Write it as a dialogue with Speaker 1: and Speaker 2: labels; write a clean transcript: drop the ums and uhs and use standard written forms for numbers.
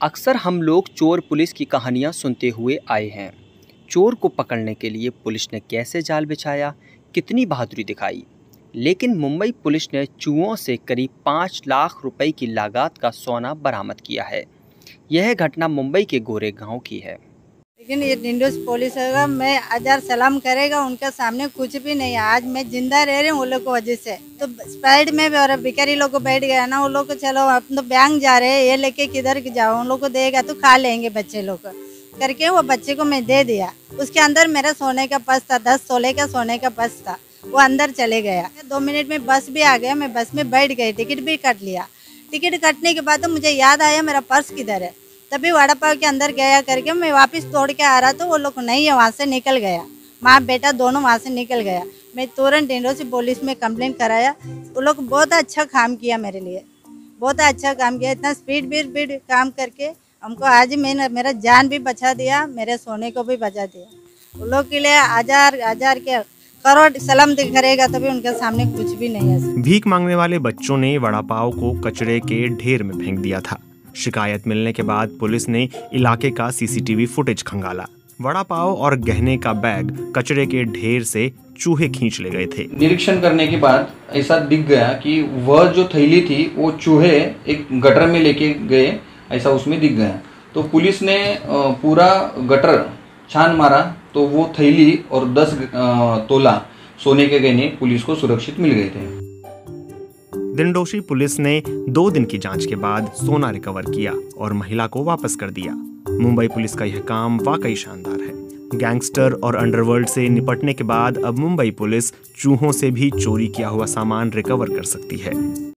Speaker 1: अक्सर हम लोग चोर पुलिस की कहानियाँ सुनते हुए आए हैं। चोर को पकड़ने के लिए पुलिस ने कैसे जाल बिछाया, कितनी बहादुरी दिखाई। लेकिन मुंबई पुलिस ने चूहों से करीब 5 लाख रुपए की लागत का सोना बरामद किया है। यह घटना मुंबई के गोरेगांव की है।
Speaker 2: लेकिन ये इंडोस पुलिस होगा, मैं हजार सलाम करेगा, उनके सामने कुछ भी नहीं है। आज मैं जिंदा रह रही हूँ वो लोग को वजह से। तो स्पाइड में भी और भिखारी लोग को बैठ गया ना, वो लोग को चलो अपन तो बैंक जा रहे हैं, ये लेके किधर जाओ, उन लोग को देगा तो खा लेंगे बच्चे लोग करके वो बच्चे को मैं दे दिया। उसके अंदर मेरा सोने का पर्स था, 10 तोले का सोने का पर्स था, वो अंदर चले गया। 2 मिनट में बस भी आ गया, मैं बस में बैठ गई, टिकट भी कट लिया। टिकट कटने के बाद तो मुझे याद आया मेरा पर्स किधर है। तभी वड़ा पाव के अंदर गया करके मैं वापस तोड़ के आ रहा, तो वो लोग नहीं है, वहाँ से निकल गया। माँ बेटा दोनों वहाँ से निकल गया। मैं तुरंत इंडोस पुलिस में कंप्लेंट कराया। वो लोग बहुत अच्छा काम किया मेरे लिए, बहुत अच्छा काम किया। इतना स्पीड काम करके हमको आज मैंने मेरा जान भी बचा दिया, मेरे सोने को भी बचा दिया। वो लोग के लिए हजार के करोड़ सलाम करेगा, तभी उनके सामने कुछ भी नहीं है।
Speaker 3: भीख मांगने वाले बच्चों ने वड़ा पाव को कचरे के ढेर में फेंक दिया था। शिकायत मिलने के बाद पुलिस ने इलाके का सीसीटीवी फुटेज खंगाला। वड़ा पाव और गहने का बैग कचरे के ढेर से चूहे खींच ले गए थे।
Speaker 4: निरीक्षण करने के बाद ऐसा दिख गया कि वह जो थैली थी वो चूहे एक गटर में लेके गए, ऐसा उसमें दिख गया। तो पुलिस ने पूरा गटर छान मारा, तो वो थैली और 10 तोला सोने के गहने पुलिस को सुरक्षित मिल गए थे।
Speaker 3: दिंडोशी पुलिस ने 2 दिन की जांच के बाद सोना रिकवर किया और महिला को वापस कर दिया। मुंबई पुलिस का यह काम वाकई शानदार है। गैंगस्टर और अंडरवर्ल्ड से निपटने के बाद अब मुंबई पुलिस चूहों से भी चोरी किया हुआ सामान रिकवर कर सकती है।